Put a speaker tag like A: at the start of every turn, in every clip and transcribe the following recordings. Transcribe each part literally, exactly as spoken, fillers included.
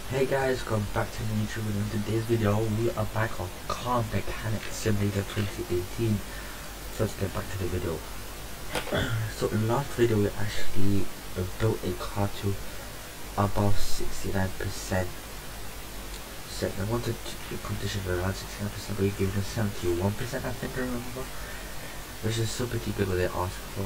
A: Hey guys, welcome back to the YouTube video. In today's video, we are back on Car Mechanic Simulator twenty eighteen. So let's get back to the video. So in the last video, we actually uh, built a car to about sixty-nine percent. So I wanted to competition around sixty-nine percent, but we gave them seventy-one percent, I think I remember. Which is still pretty good what they asked for.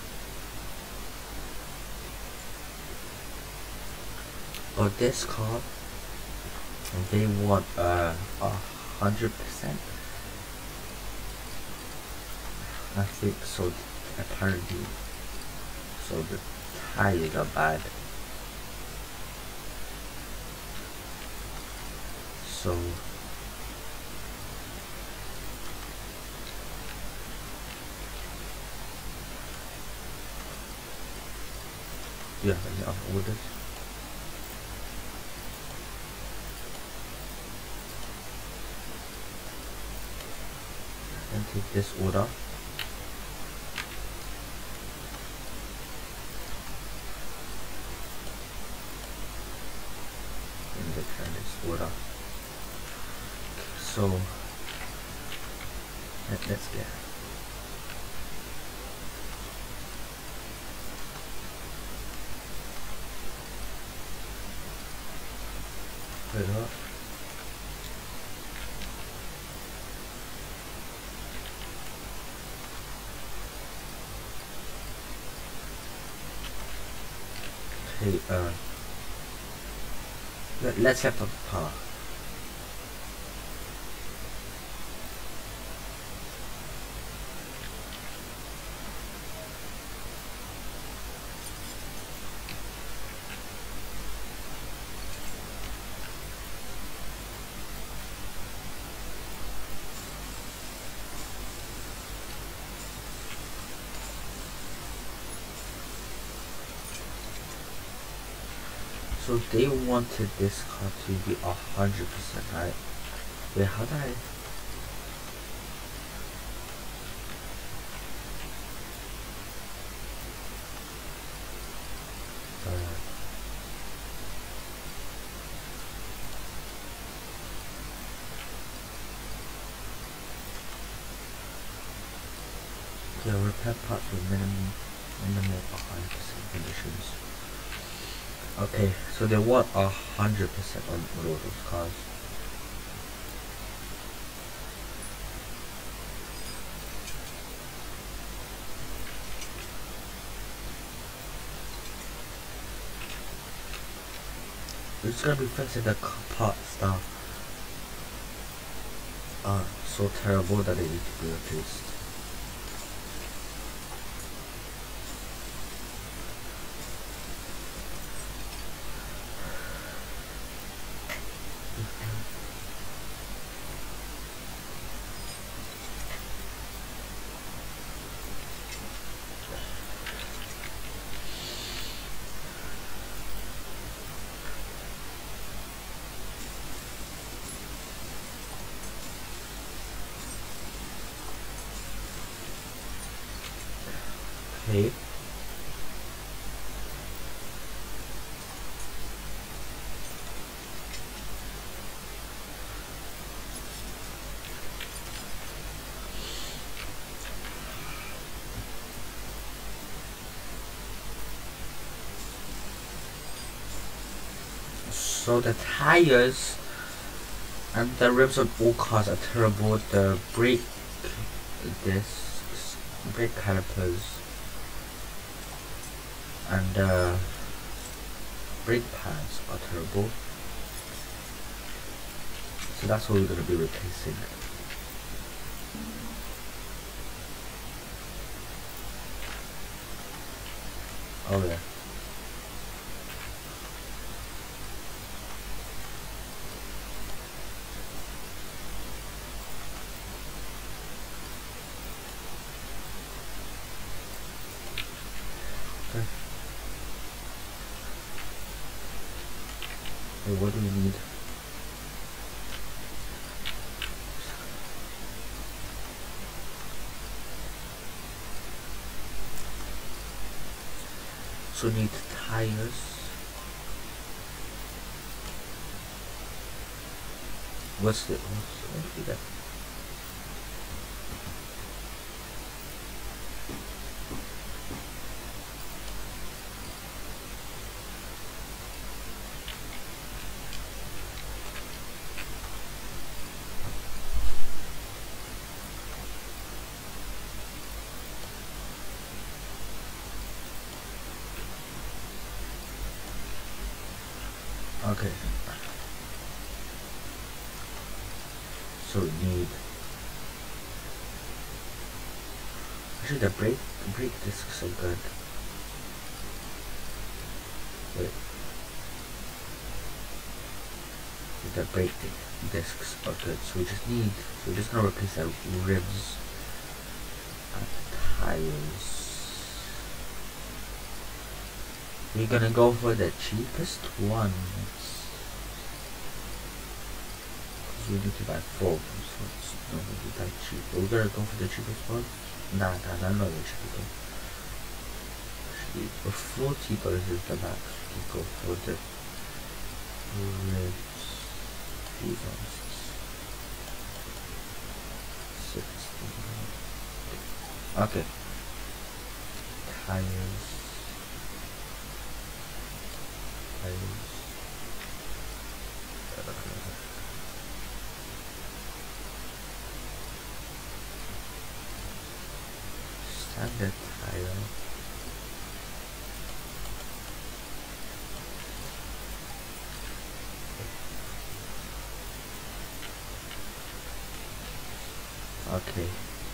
A: But this car, they want uh, a hundred percent. I think so. Apparently, so the tires are bad. So yeah, I've ordered. And take this order. And return this order. So let, let's get put it up. Okay, uh let, let's get the car. So they wanted this car to be a hundred percent, right? Wait, how did I? Uh, yeah, repair parts with minimum, minimal a hundred percent conditions. Okay, so they want a hundred percent on all those cars. We're just gonna be fixing the parts that are so terrible that they need to be replaced. Okay. So the tires and the rims on all cars are terrible. The brake discs, brake calipers, and uh, brake pads are terrible. So that's what we're going to be replacing. Oh yeah. Okay. Hey, what do we need? So we need tires. What's the what's the that? Okay. So we need actually the brake the brake discs are good. Wait. The brake discs are good. So we just need so we're just gonna replace our ribs and tires. We're gonna go for the cheapest ones. We need to buy four of them, so it's not gonna be that cheap. But we're gonna go for the cheapest one? Nah, nah, nah, not the cheapest one. Actually, for forty dollars is the max. We can go for the ribs. These ones. sixty. Okay. Tires. Tires. Standard tire. Okay.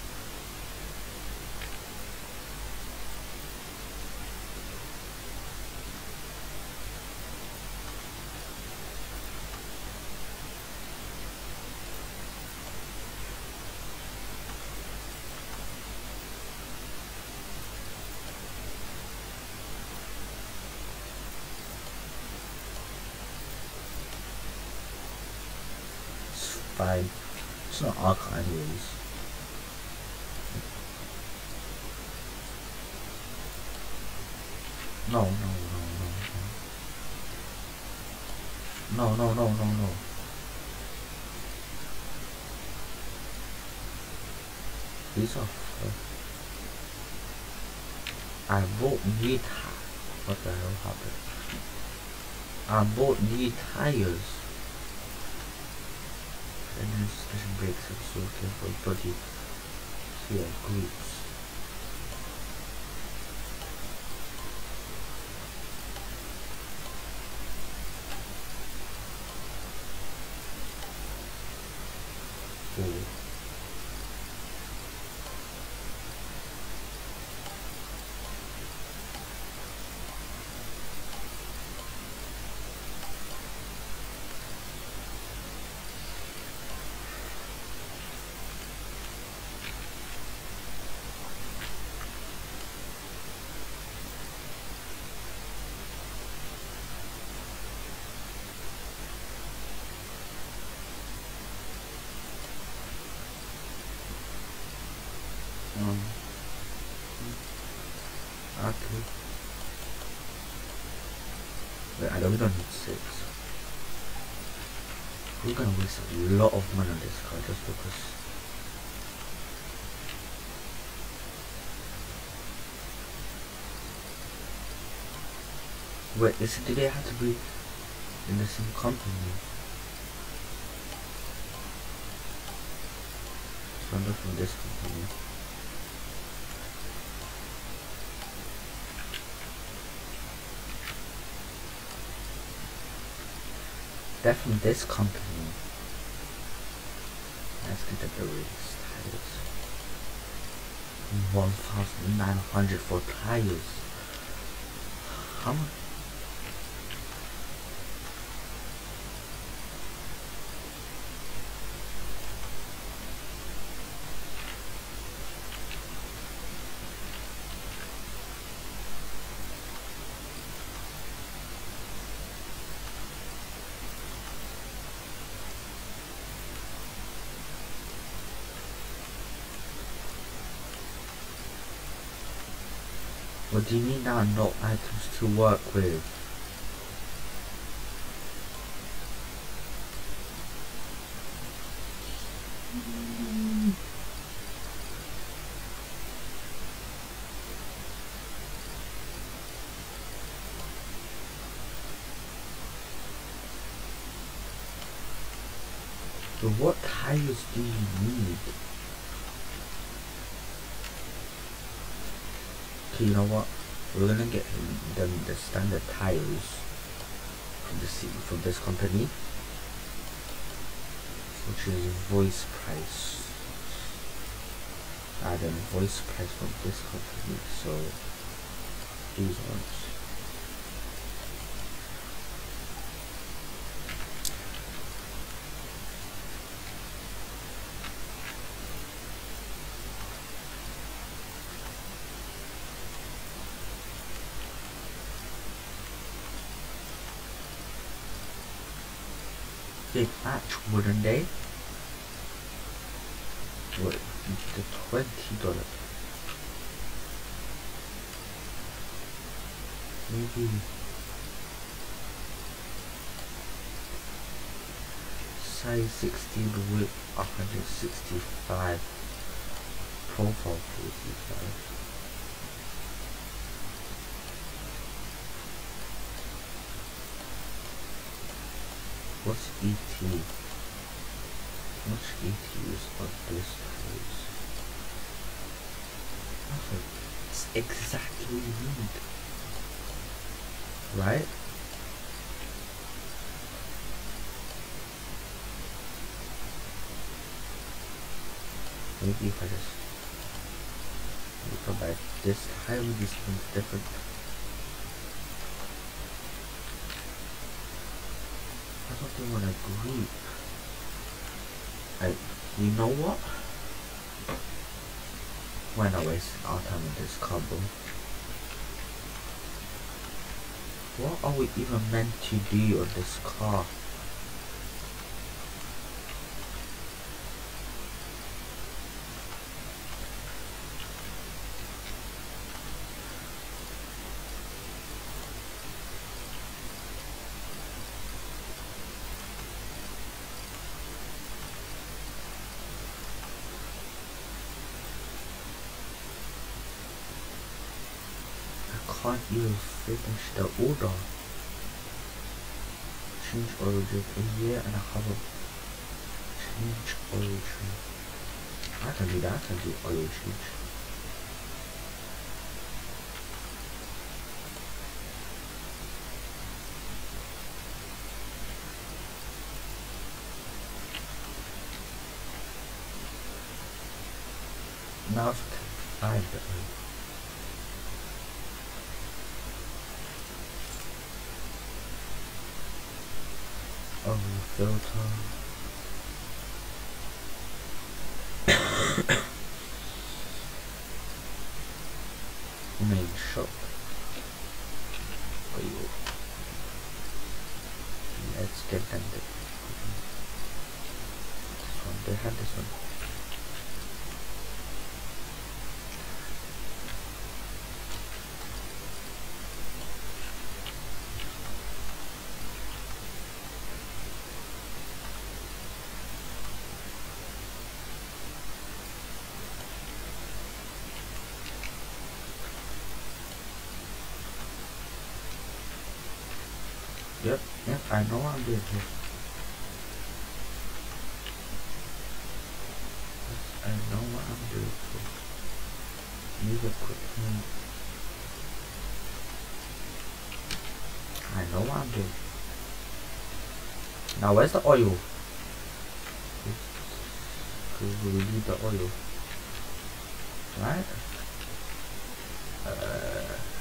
A: Fine. It's not arc anyways. No, no, no, no, no. No, no, no, no, no. These are fun. I bought new tires. What the hell happened? I bought new tires. And then suspension brakes are so careful, body here groups. Four. Um, okay. Wait, I don't, we don't need six. We're gonna waste a lot of money on this car just because. Wait, listen, do they have to be in the same company? So I'm not from this company. They're from this company. Let's get the race tires. one thousand nine hundred for tires. How much? What do you mean now? No items to work with. So what tires do you need? Okay, you know what? We're gonna get them the standard tires from the from this company, which is Voice Price. Add in Voice Price from this company. So these ones. Big match, wouldn't they? What? The twenty dollar. Maybe size sixteen with one hundred sixty-five. Profile forty-five. What's E T? How much E T is on this page? It's exactly what you need. Right? Maybe if I just look back this time, this one's different. I don't think want to group. I, you know what? Why not waste our time with this combo? What are we even meant to do on this car? Can't even finish the order. Change origin a year and a half. Change origin. I can do that. I can do oil change. Now it's five. Oh, filter. Main shop. Oil. Let's get them the this one. They have this one. Yep, yep, I know I'm doing this. I know what I'm doing. Use equipment. I know what I'm doing. Now where's the oil? Because we need the oil. Right? Uh,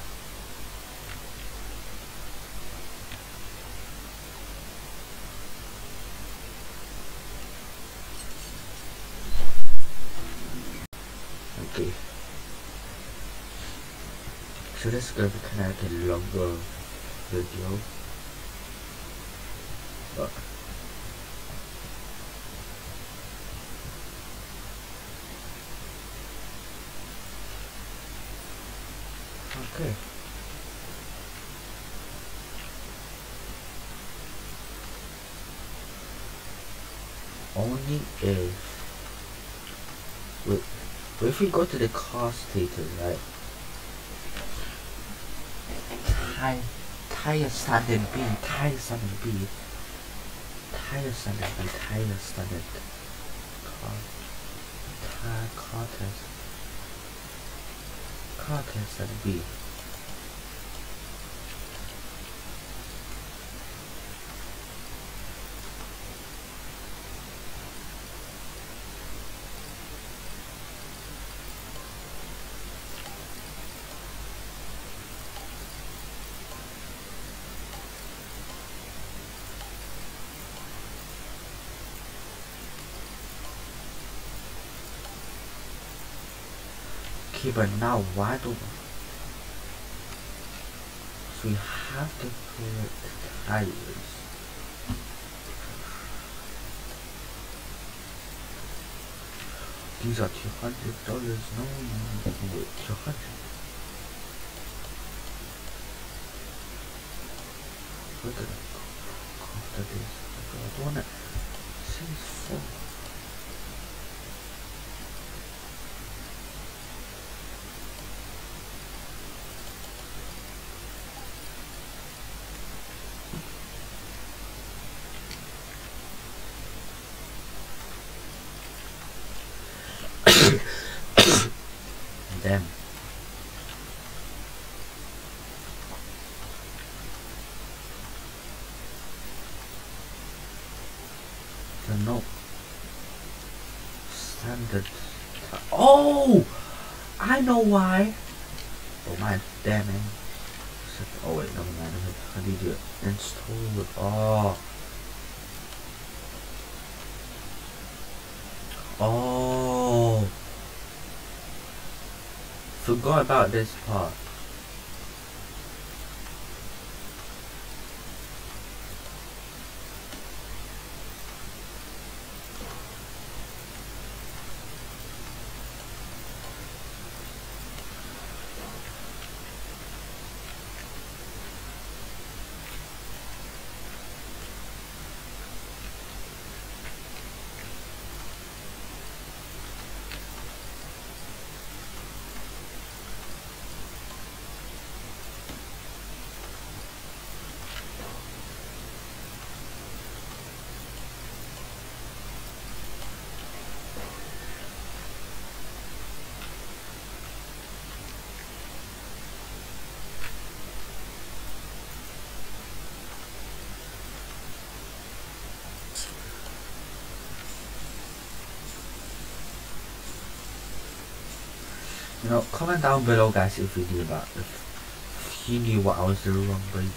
A: Okay. So this is going to be kind of like a longer video. But okay. Only if Wait, but if we go to the car status, right? Tire, tire standard B, tire standard B, tire standard B, tire standard car, tire car test, car test standard B. Okay, but now why don't so we have to put tires? These are two hundred dollars. No, no, no, wait, two hundred. Look at it. After this, I don't wanna see four. Damn. The no standard. Oh, I know why. Oh my damn it. Oh wait, never mind. How do you do it? Install it. Oh. Oh. Forgot about this part. You know, comment down below guys if you knew that, if you knew what I was doing wrong, but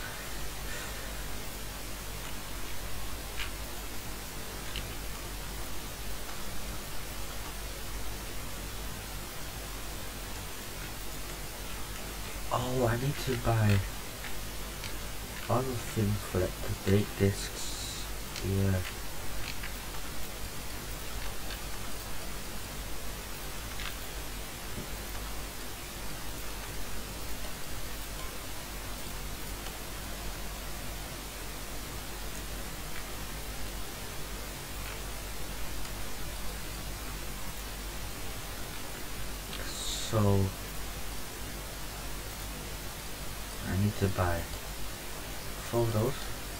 A: oh, I need to buy other things for like the brake discs. Yeah. So I need to buy four of those,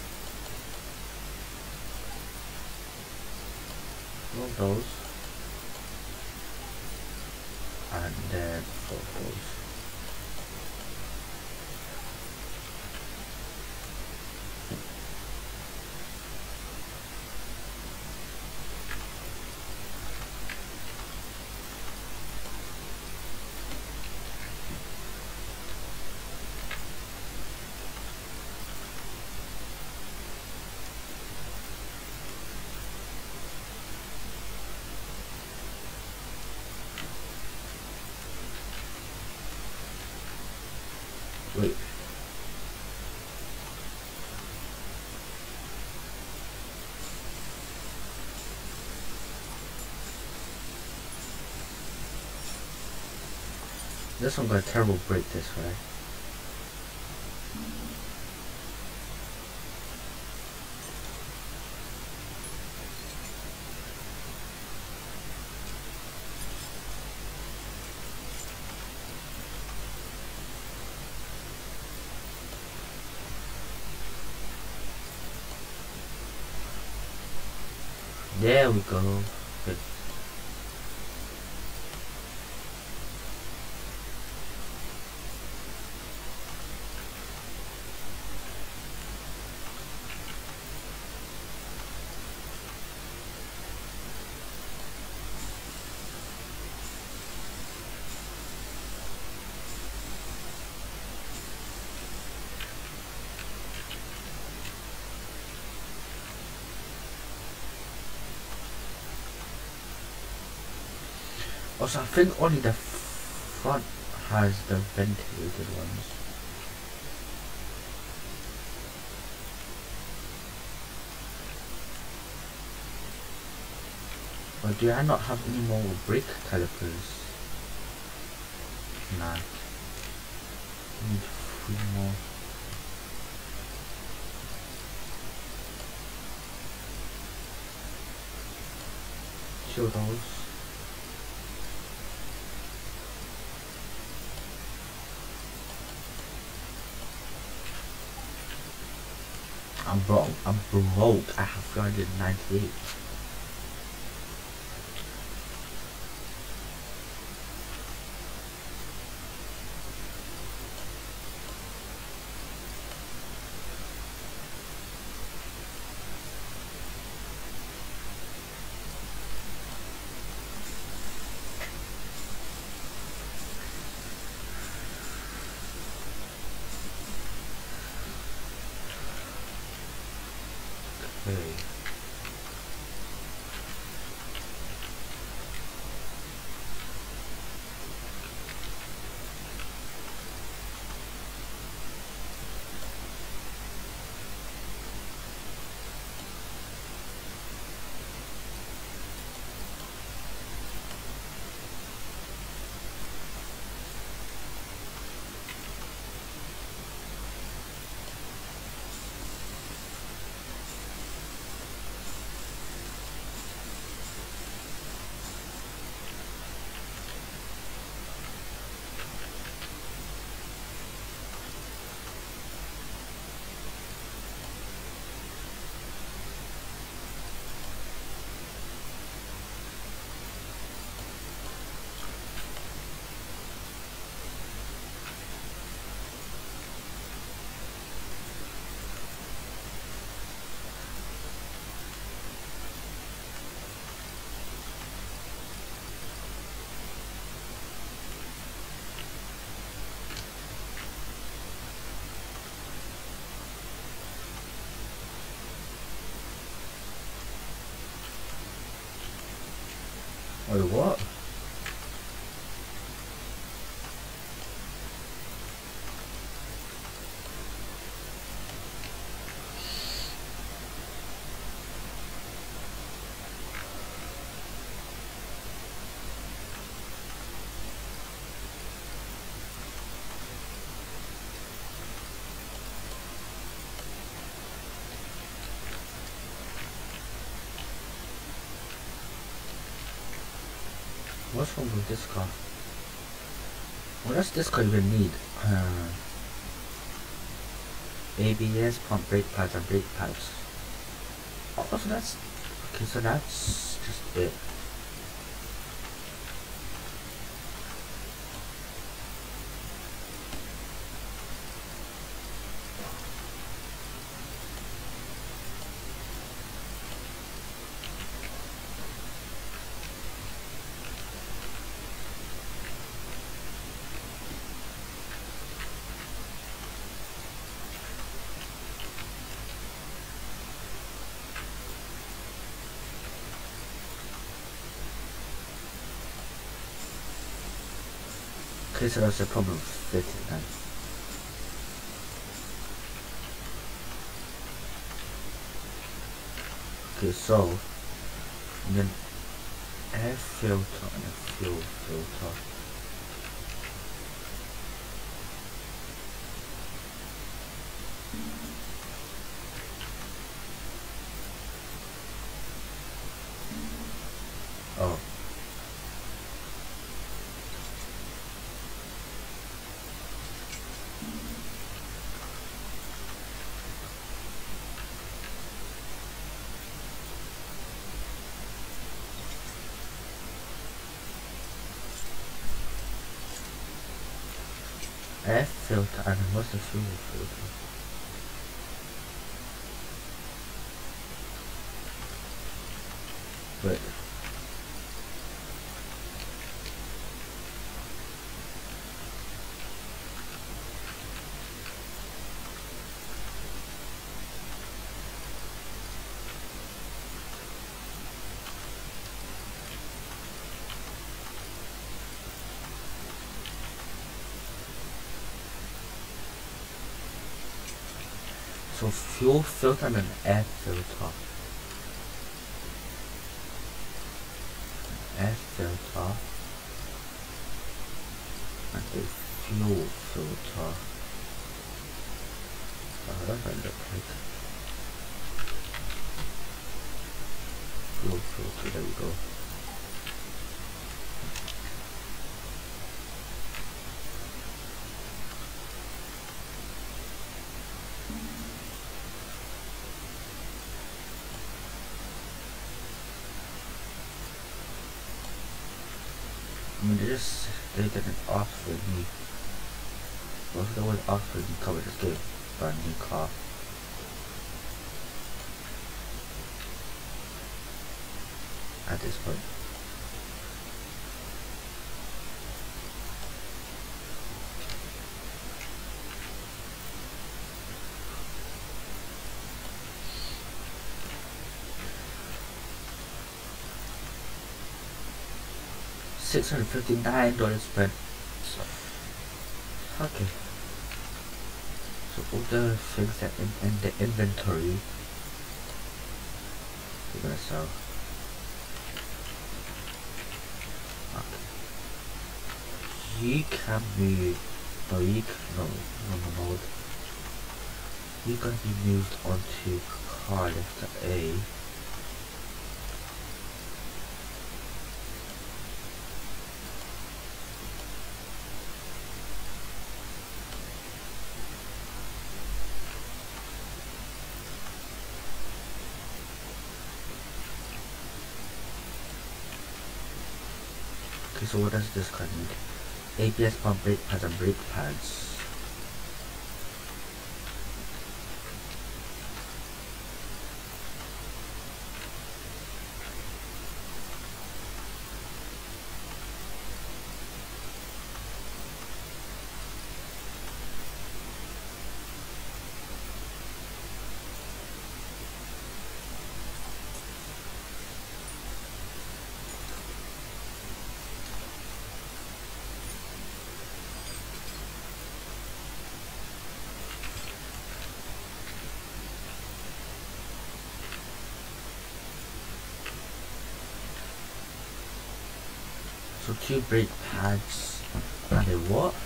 A: four of those, and then four of those. Wait. This one got a terrible break this way. There we go. Good. Also, I think only the front has the ventilated ones. But do I not have any more brake calipers? Nah. I need three more. Two of those. I'm broke. I'm broke. I have three hundred ninety-eight. Okay. Wait, what? What's wrong with this car? What does this car even need? Uh, A B S, pump brake pads, and brake pads. Oh, so that's okay. So that's just it. Okay, so that's the problem with it then. Okay, so and then air filter and a fuel filter. Oh. air filter and what's the fuel filter? Wait. So fuel filter and an air filter. Air filter and a fuel filter. Oh, that might look like fuel filter. There we go. I mean, they just, they didn't ask for me. Well, if they would ask for me, cover this game, brand new car. At this point. six hundred fifty-nine dollars spent. Okay. So all the things that in, in the inventory we're gonna sell. Okay. You can be no you can, no no no no you're gonna be moved onto car lifter A. Okay, so what does this car need? A B S pump, brake pads and brake pads. So two brake pads and a what?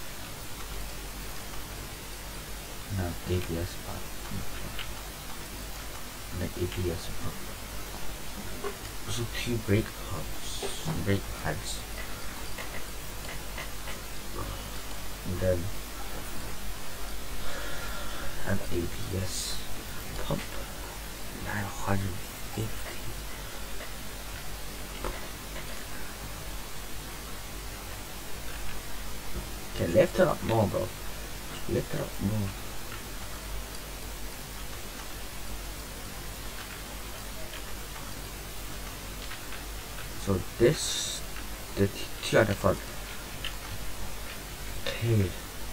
A: No, A B S pad. And an A B S pump. So two brake pumps, brake pads. And then an A B S pump. nine hundred fifty. Okay, lift it up more, bro. Lift it up more. So this, the two at the front. Okay.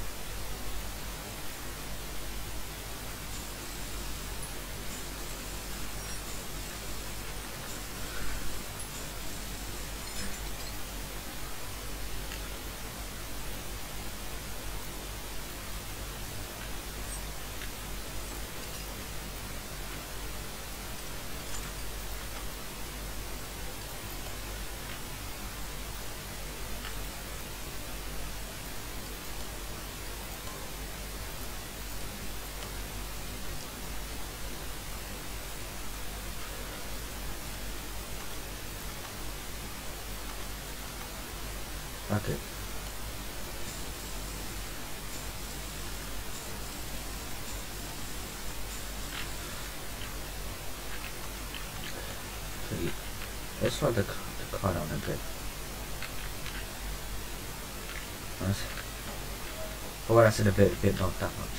A: Okay. Okay. Let's slow the, the car down a bit. Let's, But when I said a bit, a bit, not that much.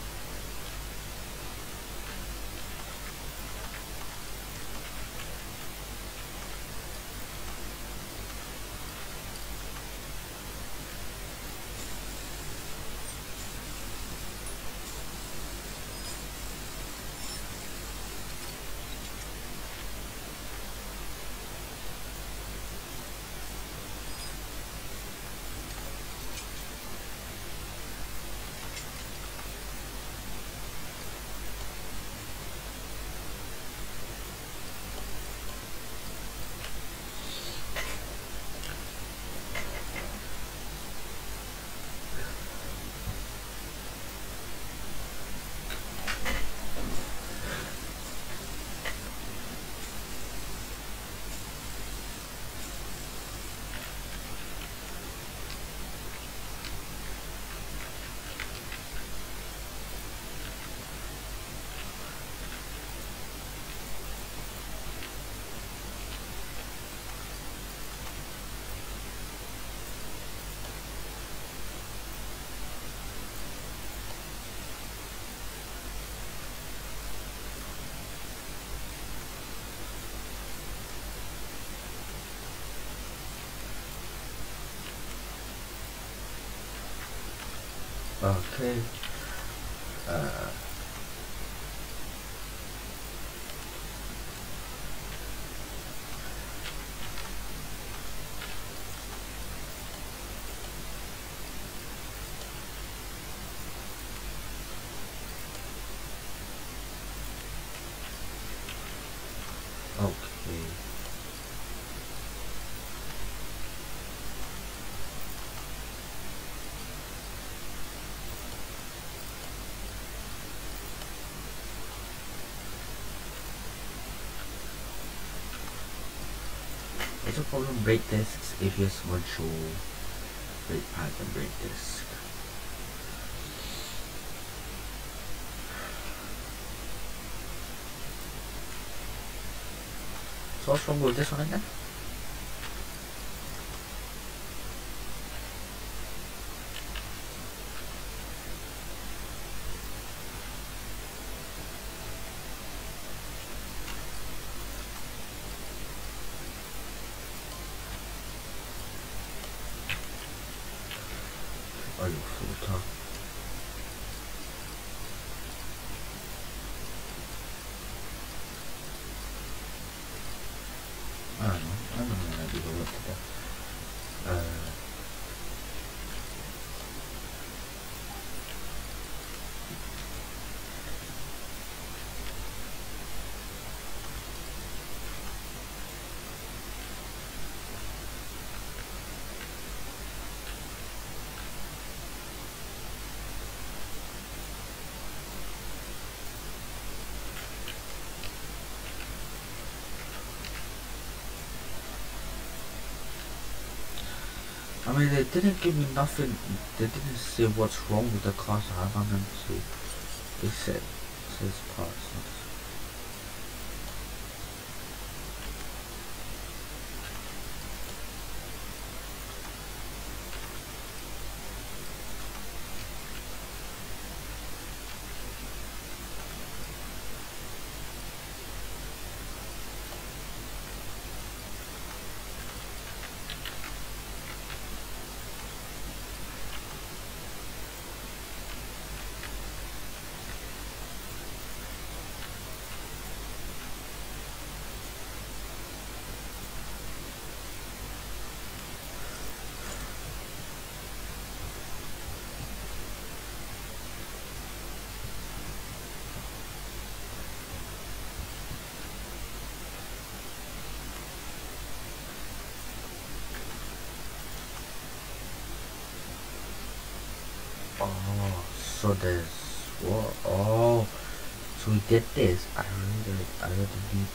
A: Okay. Uh, okay. It's a problem break discs if you have virtual break pad and break disc. So what's wrong with this one again? Are you full time? I don't know. I don't know when I do the work today. Uh, I mean, they didn't give me nothing. They didn't say what's wrong with the car, so I found them to. They said, it says parts. Oh, so there's what? Oh, so we did this. I really, I really deep.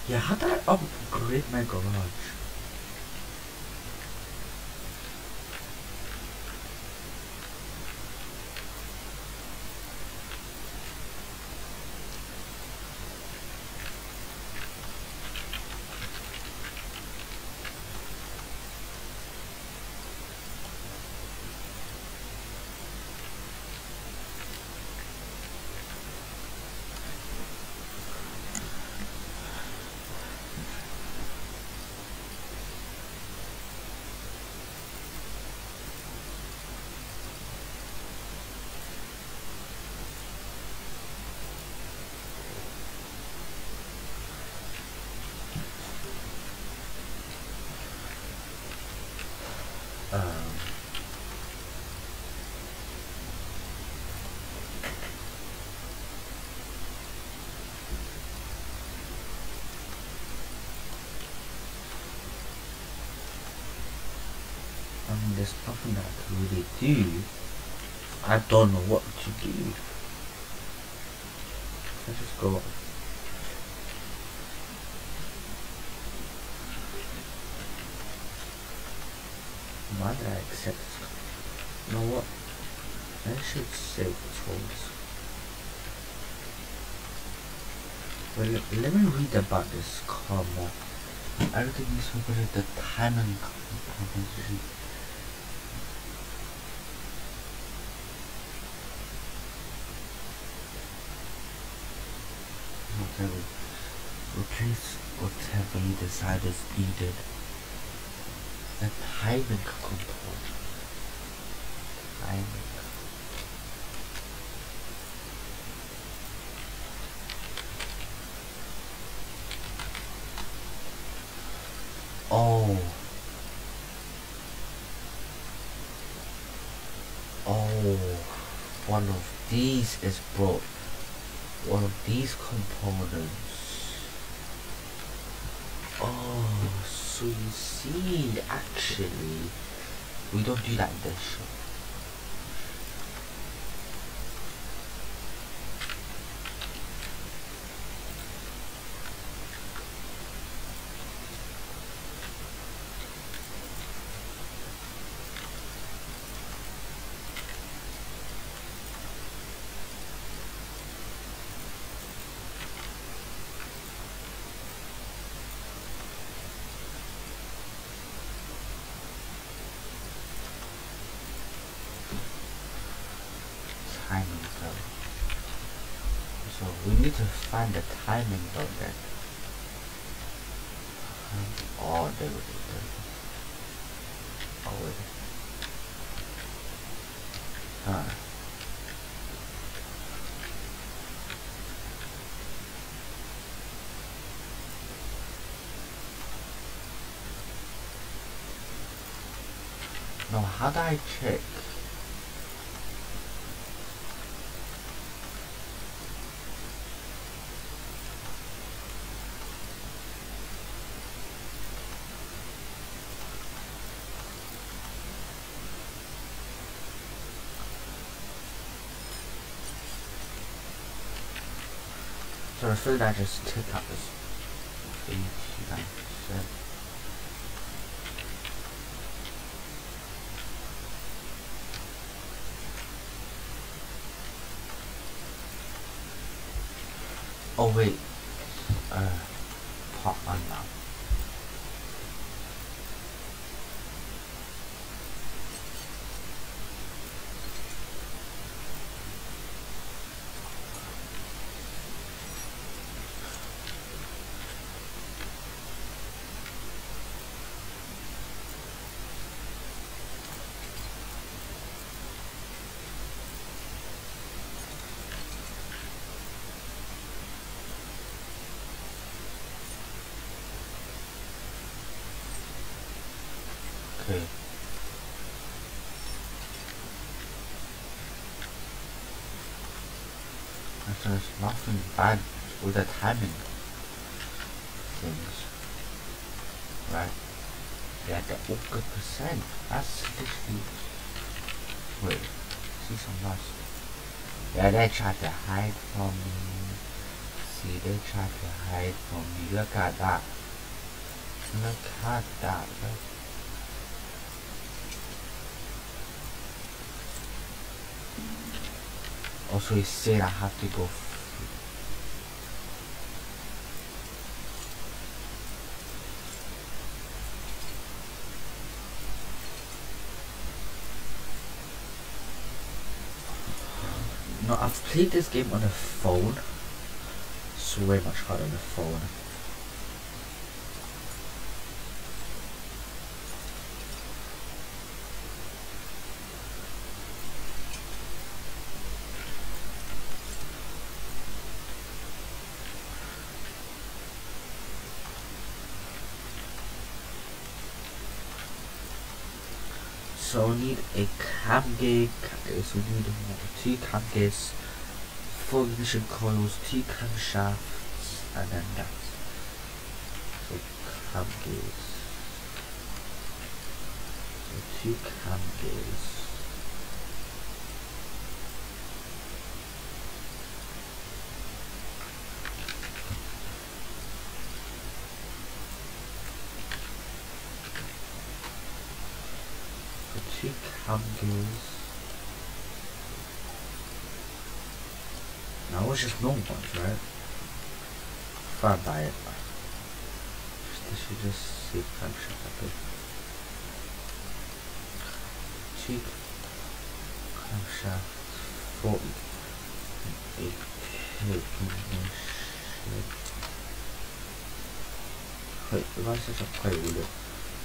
A: Yeah, how did I upgrade my garage? Um, I mean, there's nothing that I can really do. I don't know what to do. Let's just go. Why did I accept this? You know what? I should save this homes. Well, let, let me read about this car more. Everything is because of the timing composition. Whatever. Replace whatever you decide is needed. The timing component. Timing. Oh. Oh. One of these is broke. One of these components. Oh, so you see, actually, we don't do that in this show. Timing though. So we need to find the timing though then. Oh, there we go. There we go. Oh wait. Huh. No, how do I check? So I feel that I just take out this eighty-nine percent. Oh wait, uh, part one now. Okay. And so there's nothing bad with the timing things. Right? Yeah, they're all good percent. That's literally. Wait, see some nice. Yeah, they tried to hide from me. see, they try to hide from me. Look at that. Look at that. Look. Also, he said I have to go. No, I've played this game on the phone. It's way much harder on the phone. So we need a cam gear, so we need two cam gears, four ignition coils, two camshafts, and then that. So cam gears. So two cam gears. Two cam gears. Now it's just normal ones, right? If I buy it, this should just see camshaft up here. Two camshaft, forty, eight, wait, why is this a coil with it?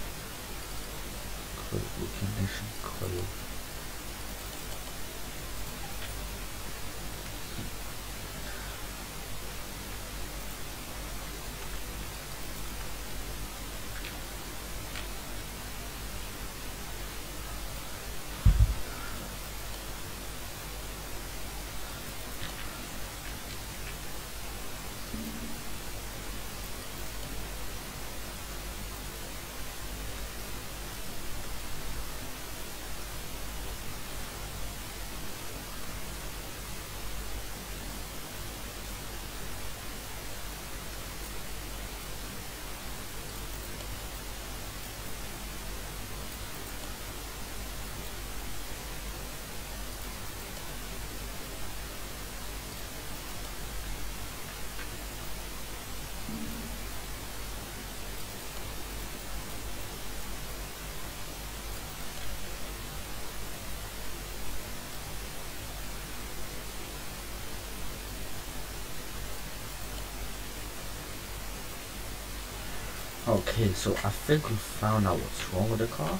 A: Coil, ignition coil. Okay, so I think we found out what's wrong with the car.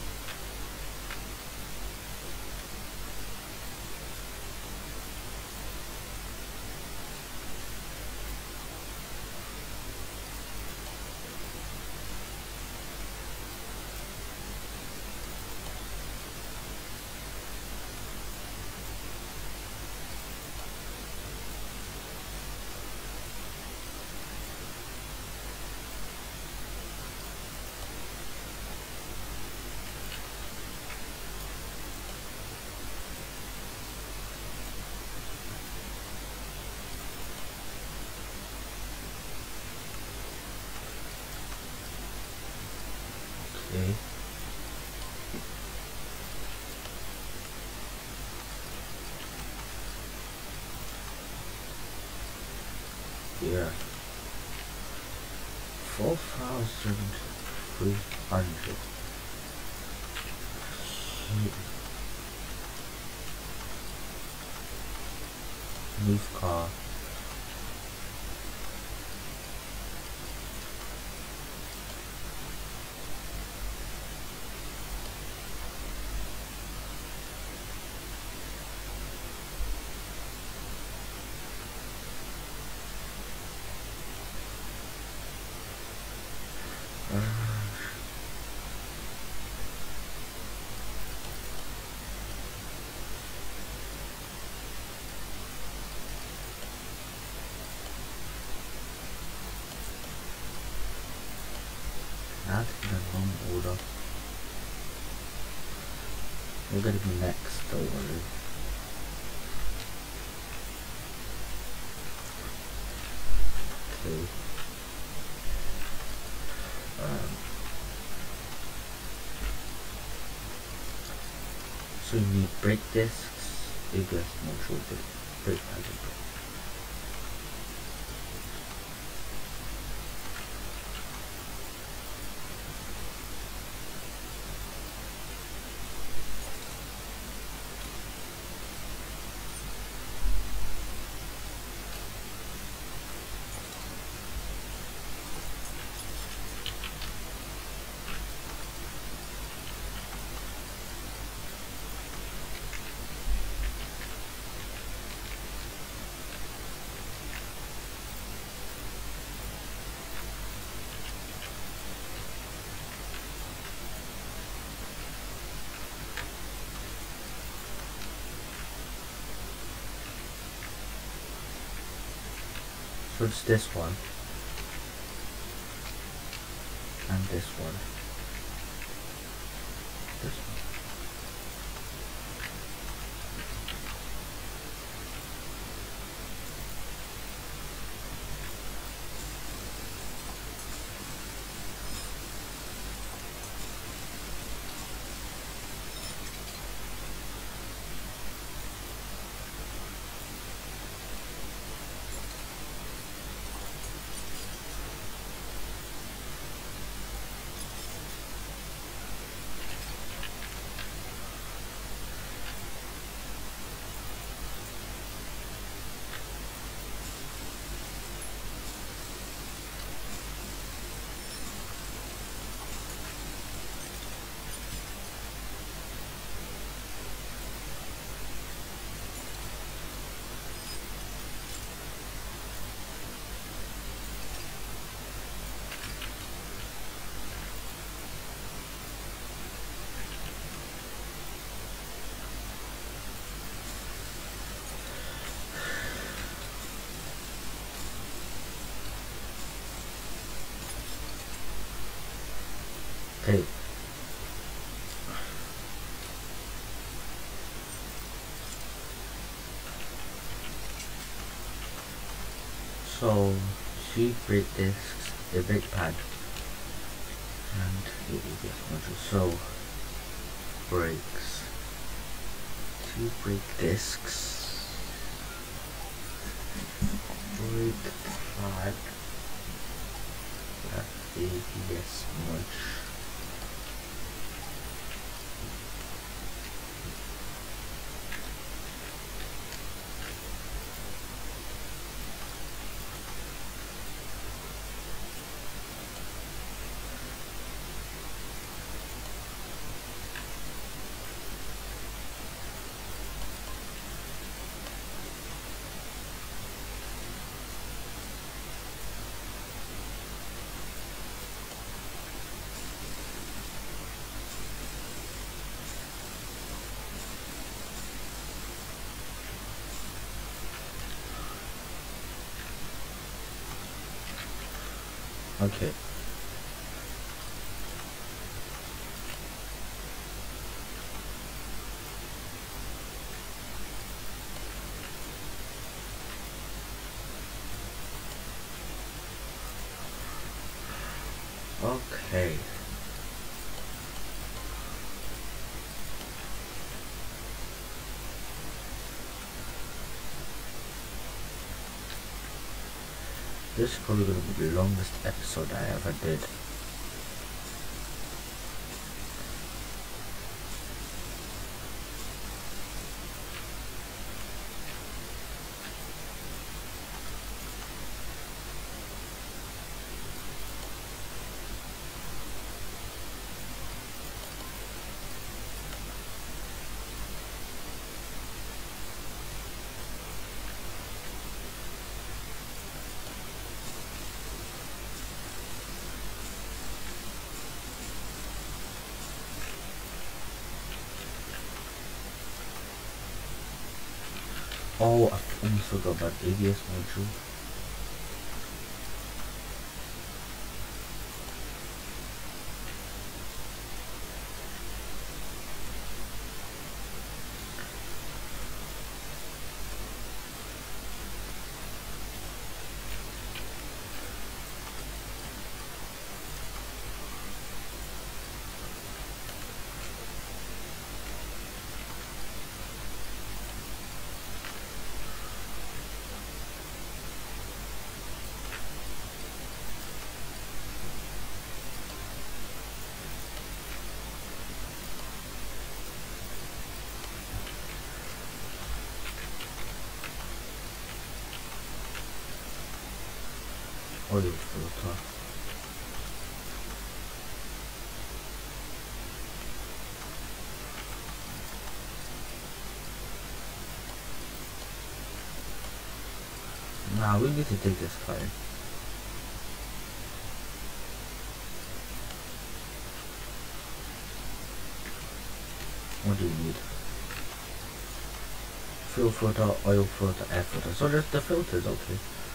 A: Okay. Yeah. Four thousand three hundred. Move car. Not in the wrong order. We're gonna be next, don't worry. okay. Um, so you need brake discs, A B S module, brake pad. So it's this one and this one. This one. Okay. So two brake discs, a brake pad, and the A B S module. So brakes, two brake discs, brake pad, that A B S module. Okay. Okay. This is probably going to be the longest episode I ever did. Oh, I almost forgot about A B S module. oil filter. Now we need to take this card. What do you need? Fuel filter, oil filter, air filter. So there's the filters, okay.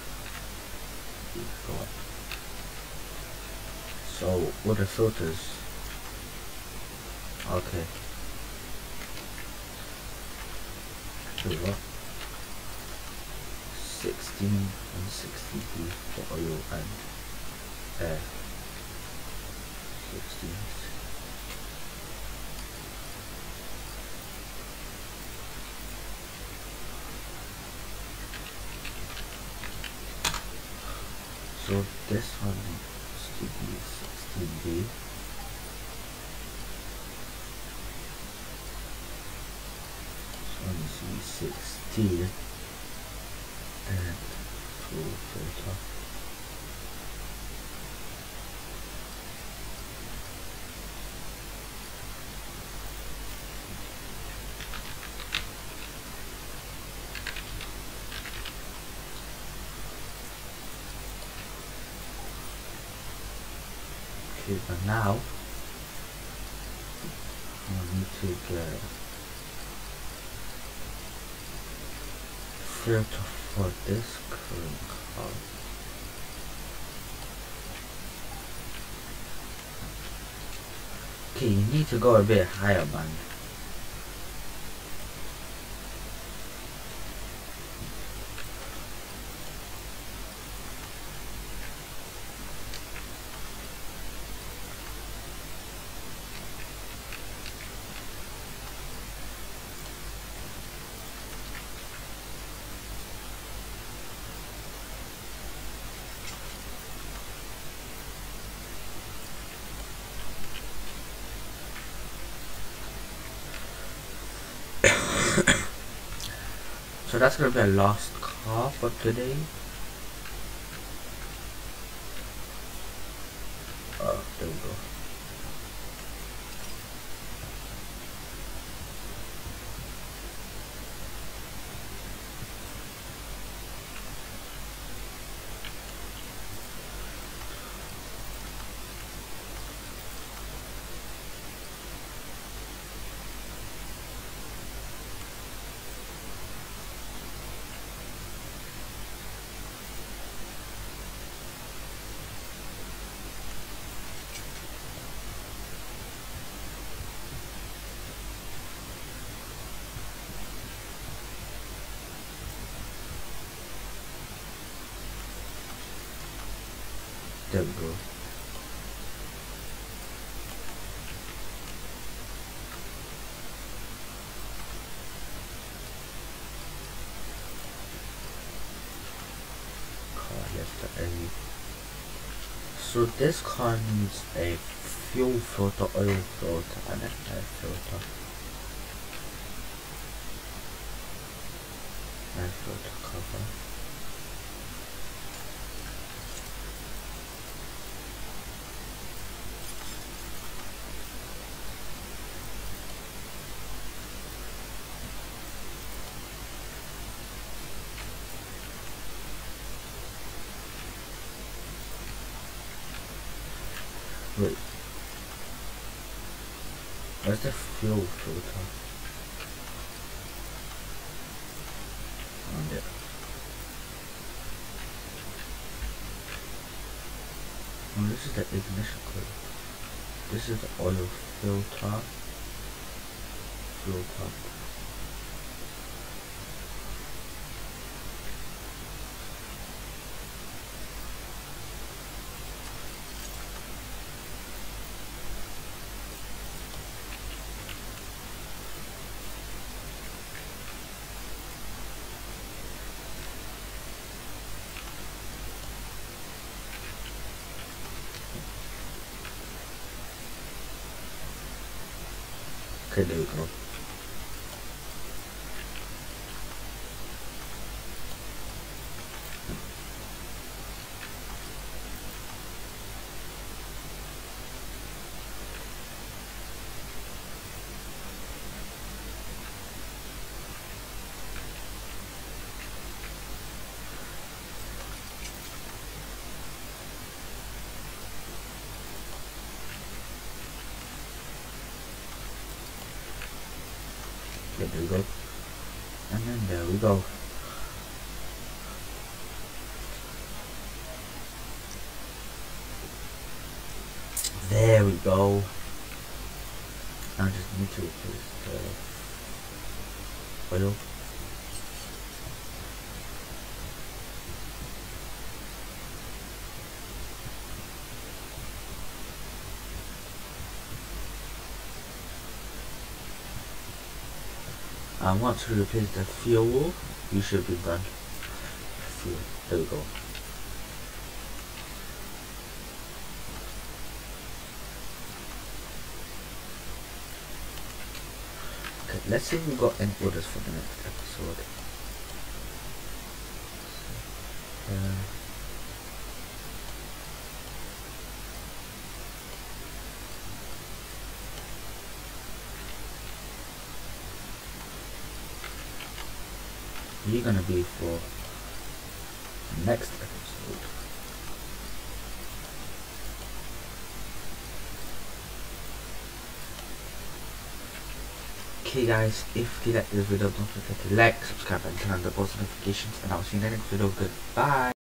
A: Go on. So what are filters? Okay. Here we go. sixteen and sixty B for oil and air. sixteen. So this one needs to be sixteen B. So one needs to be sixteen and full filter. Okay, but now I need to get filter for this current car. Okay, you need to go a bit higher, man. So that's gonna be a last car for today. Oh, there we go. There we go. Car left A. So this car needs a fuel filter, oil filter, and an air filter. Air filter cover. Wait, where's the fuel filter? On there. Oh, this is the ignition coil. This is the oil filter. Fuel pump. Okay, there we go. Okay, there we go. And then there we go. There we go. Now I just need to replace the oil. And once we replace the fuel, you should be done. Fuel. There we go. Okay, let's see if we got any orders for the next episode. Uh, You're gonna be for next episode. Okay guys, if you like this video, don't forget to like, subscribe and turn on the post notifications, and I'll see you in the next video. Goodbye.